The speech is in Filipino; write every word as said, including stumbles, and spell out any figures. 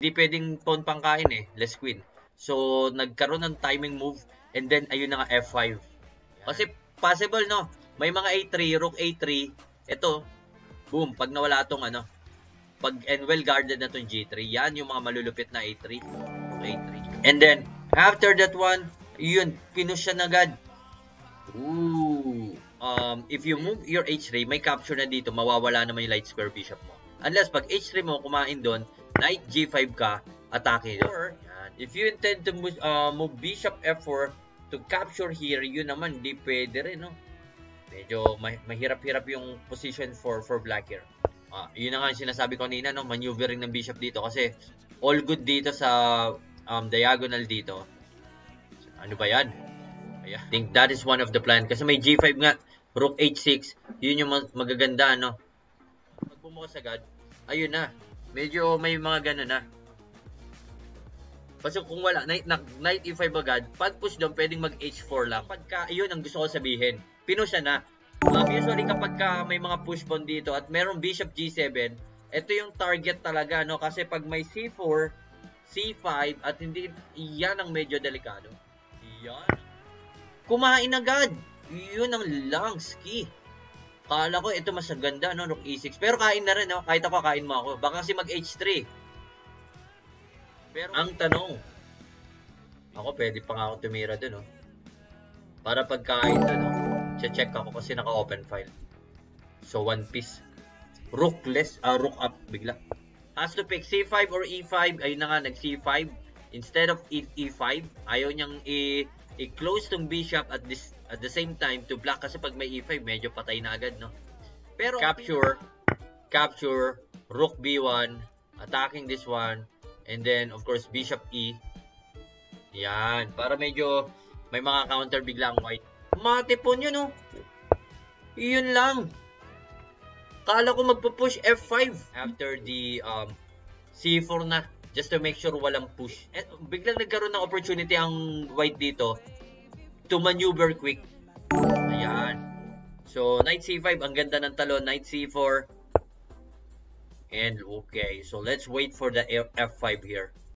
Hindi pwedeng pawn pangkain eh, less queen. So, nagkaroon ng timing move, and then, ayun na nga, F five. Kasi, possible, no? May mga A three, rook A three, ito, boom, pag nawala tong ano, pag and well guarded na tong G three, yan yung mga malulupit na A three, rook A three. And then, after that one, yun, pinush siya na agad. Ooh. Um, if you move your H three, may capture na dito, mawawala naman yung light square bishop mo. Unless pag H three mo, kumain doon, knight G five ka, atake doon. Or, if you intend to move, uh, move bishop F four to capture here, yun naman, di pwede rin, no? Medyo mahirap-hirap yung position for for black here. Uh, yun na nga yung sinasabi ko kanina, no? Maneuvering ng bishop dito kasi all good dito sa um, diagonal dito. Ano ba yan? I think that is one of the plan. Kasi may G five nga, rook H six, yun yung magaganda, no? Pag bumukas agad, ayun na. Medyo may mga gano'n na. Kasi kung wala, knight, knight E five agad, pag push down, pwedeng mag H four lang. Pagka, ayun ang gusto ko sabihin, pinush na. Um, usually kapag ka may mga push pawn dito at merong bishop G seven, ito yung target talaga, no? Kasi pag may C four, C five, at hindi, iyan ang medyo delikado. Iyan. Kumain agad. Yun ang Langsky. Kala ko ito mas ganda, no? Rook E six. Pero kain na rin, no? Kahit ako, kain mo ako. Baka kasi mag H three. Pero ang tanong, ako pwede pa nga ako tumira dun, no? Para pagkain dun, no? Check ako kasi naka-open file. So, one piece. Rookless, ah, uh, rook up bigla. Has to pick C five or E five. Ayun na nga, nag-C five. Instead of E five, ayaw niyang i- i-close tong bishop at this at the same time to block kasi pag may E five, medyo patay na agad, no? Pero capture, capture, rook B one, attacking this one, and then, of course, bishop E. Yan, para medyo may mga counter biglang white. Matipon yun, no? Yun lang. Kala ko magpo-push F five after the um, C four na, just to make sure walang push. Eh, biglang nagkaroon ng opportunity ang white dito to maneuver quick. Ayan. So, knight C five, ang ganda ng talon. Knight C four. And, okay. So, let's wait for the F five here.